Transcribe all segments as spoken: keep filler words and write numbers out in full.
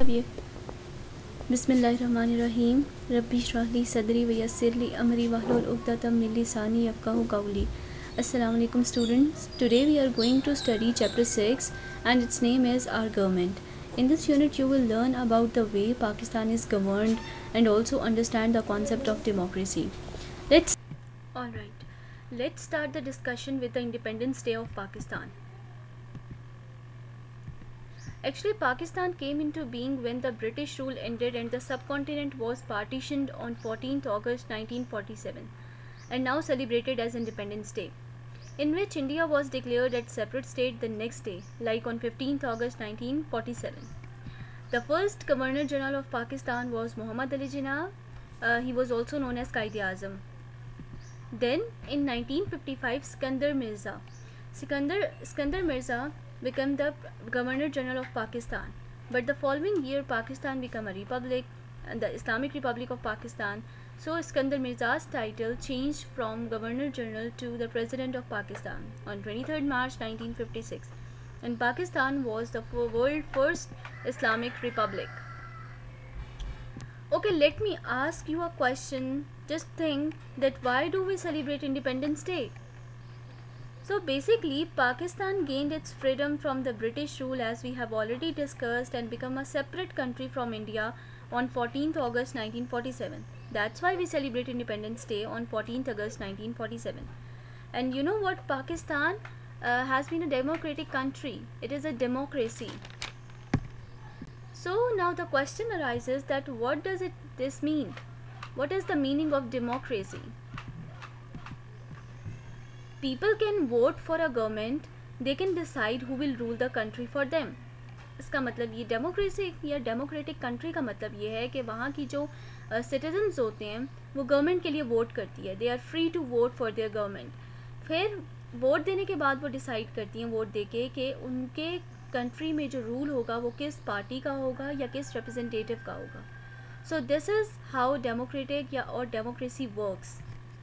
ये बिस्मिल्लाहिर्रहमानिर्रहीम रब्बी इश्रह ली सदरी व यस्सिर ली अमरी वहलुल उक़दतम मिन लिसानी यफ़क़हू क़ौली. Assalamu alaikum students. Today we are going to study chapter six and its name is Our Government. In this unit you will learn about the way Pakistan is governed and also understand the concept of democracy. Let's Alright. Let's start the discussion with the Independence Day of Pakistan. Actually, Pakistan came into being when the British rule ended and the subcontinent was partitioned on fourteenth August nineteen forty-seven and now celebrated as Independence Day, in which India was declared as separate state the next day, like on fifteenth August nineteen forty-seven. The first Governor General of Pakistan was Muhammad Ali Jinnah. Uh, he was also known as Quaid-e-Azam. Then, in nineteen fifty-five, Sikandar Mirza. Sikandar, Sikandar Mirza became the Governor General of Pakistan. But the following year, Pakistan became a republic, and the Islamic Republic of Pakistan. So, Sikandar Mirza's title changed from Governor General to the President of Pakistan on twenty-third March nineteen fifty-six. And Pakistan was the world's first Islamic Republic. Okay, let me ask you a question. Just think that why do we celebrate Independence Day? So basically, Pakistan gained its freedom from the British rule, as we have already discussed, and become a separate country from India on fourteenth August nineteen forty-seven. That's why we celebrate Independence Day on fourteenth August nineteen forty-seven. And you know what? Pakistan uh, has been a democratic country. It is a democracy. So now the question arises that what does it this mean? What is the meaning of democracy? People can vote for a government. They can decide who will rule the country for them. इसका मतलब ये democracy या democratic country का मतलब ये है कि वहाँ की जो सिटीजन्स uh, होते हैं वो गवर्नमेंट के लिए वोट करती है. They are free to vote for their government. फिर वोट देने के बाद वो डिसाइड करती हैं वोट देके कि उनके कंट्री में जो रूल होगा वो किस पार्टी का होगा या किस रिप्रेजेंटेटिव का होगा. So this is how democratic या और democracy works.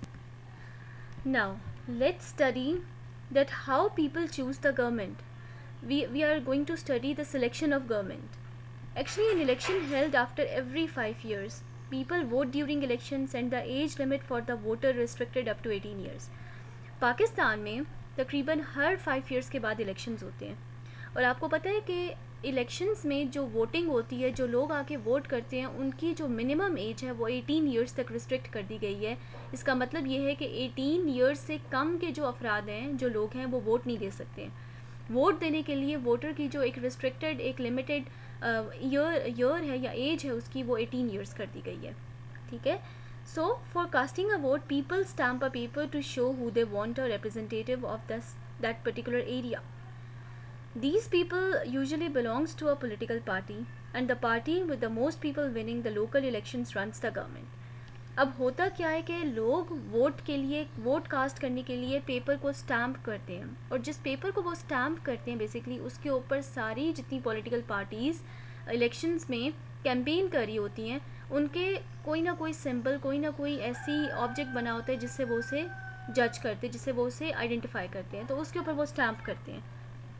Now let's study that how people choose the government. We, we are going to study the selection of government. Actually, an election held after every five years. People vote during elections and the age limit for the voter restricted up to eighteen years. Pakistan में तकरीबन हर five years के बाद elections होते हैं. और आपको पता है कि इलेक्शंस में जो वोटिंग होती है, जो लोग आके वोट करते हैं, उनकी जो मिनिमम एज है वो एटीन ईयर्स तक रिस्ट्रिक्ट कर दी गई है. इसका मतलब ये है कि एटीन ईयर्स से कम के जो अफराद हैं, जो लोग हैं, वो वोट नहीं दे सकते हैं. वोट देने के लिए वोटर की जो एक रिस्ट्रिक्टेड, एक लिमिटेड ईयर ईयर है या एज है उसकी, वो एटीन ईयर्स कर दी गई है. ठीक है. So for casting a vote, people stamp a paper to show who they want a representative of this that particular area. These people usually belongs to a political party and the party with the most people winning the local elections runs the government. अब होता क्या है कि लोग vote के लिए, vote cast करने के लिए पेपर को स्टैम्प करते हैं, और जिस पेपर को वो स्टैम्प करते हैं बेसिकली उसके ऊपर सारी जितनी पॉलिटिकल पार्टीज़ इलेक्शंस में कैंपेन कर रही होती हैं, उनके कोई ना कोई सिंबल, कोई ना कोई ऐसी ऑब्जेक्ट बना होता है जिससे वो उसे जज करते हैं, जिससे वो उसे आइडेंटिफाई करते हैं, तो उसके ऊपर वो स्टैम्प करते हैं.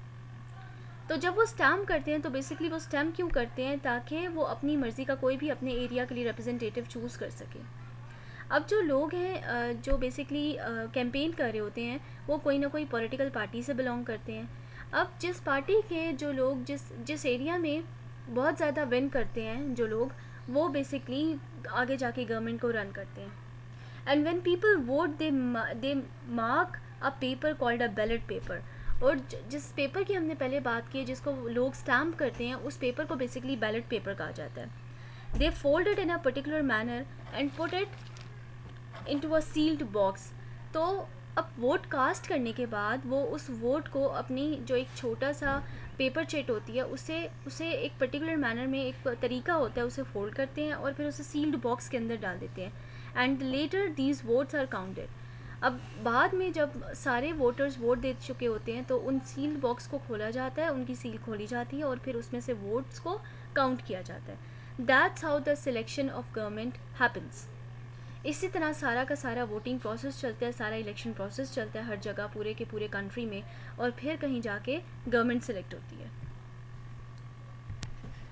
तो जब वो स्टैम्प करते हैं तो बेसिकली वो स्टैम्प क्यों करते हैं? ताकि वो अपनी मर्ज़ी का कोई भी अपने एरिया के लिए रिप्रेजेंटेटिव चूज़ कर सके. अब जो लोग हैं जो बेसिकली कैंपेन कर रहे होते हैं वो कोई ना कोई पॉलिटिकल पार्टी से बिलोंग करते हैं. अब जिस पार्टी के जो लोग जिस जिस एरिया में बहुत ज़्यादा विन करते हैं जो लोग, वो बेसिकली आगे जाके गवर्नमेंट को रन करते हैं. And when people vote they they mark a paper called a ballot paper. और जिस पेपर की हमने पहले बात की, जिसको लोग स्टैम्प करते हैं, उस पेपर को बेसिकली बैलेट पेपर कहा जाता है. They fold it in a particular manner and put it into a sealed box. तो अब वोट कास्ट करने के बाद वो उस वोट को अपनी जो एक छोटा सा पेपर चेट होती है उसे उसे एक पर्टिकुलर मैनर में, एक तरीका होता है, उसे फोल्ड करते हैं और फिर उसे सील्ड बॉक्स के अंदर डाल देते हैं. And later these votes are counted. अब बाद में जब सारे वोटर्स वोट दे चुके होते हैं तो उन सील्ड बॉक्स को खोला जाता है, उनकी सील खोली जाती है और फिर उसमें से वोट्स को काउंट किया जाता है. That's how the selection of government happens. इसी तरह सारा का सारा वोटिंग प्रोसेस चलता है, सारा इलेक्शन प्रोसेस चलता है हर जगह, पूरे के पूरे कंट्री में, और फिर कहीं जाके गवर्नमेंट सेलेक्ट होती है.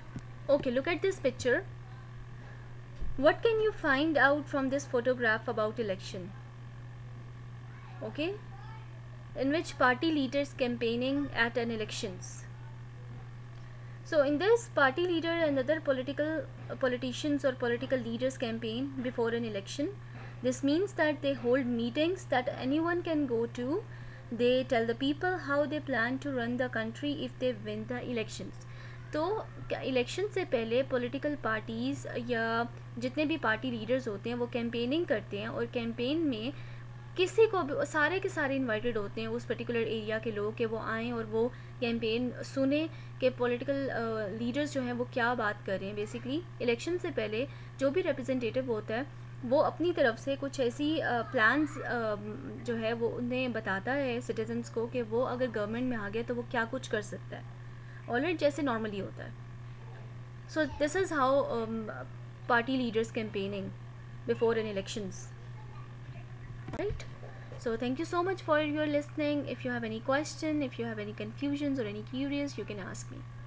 Okay, look at this picture. What can you find out from this photograph about election? Okay, in which party leaders campaigning at an elections. So in this, party leader and other political uh, politicians or political leaders campaign before an election. This means that they hold meetings that anyone can go to. They tell the people how they plan to run the country if they win the elections. तो election से पहले political parties या जितने भी party leaders होते हैं वो campaigning करते हैं, और कैंपेन में किसी को भी, सारे के सारे इनवाइटेड होते हैं उस पर्टिकुलर एरिया के लोग, कि वो आएँ और वो कैंपेन सुने कि पॉलिटिकल लीडर्स जो हैं वो क्या बात कर रहे हैं. बेसिकली इलेक्शन से पहले जो भी रिप्रेजेंटेटिव होता है वो अपनी तरफ से कुछ ऐसी प्लान्स uh, uh, जो है वो उन्हें बताता है सिटीजन्स को कि वो अगर गवर्नमेंट में आ गया तो वो क्या कुछ कर सकता है, ऑलरेडी जैसे नॉर्मली होता है. So this is how party leaders campaigning before an elections, right. So thank you so much for your listening. If you have any question, if you have any confusions or any queries, you can ask me.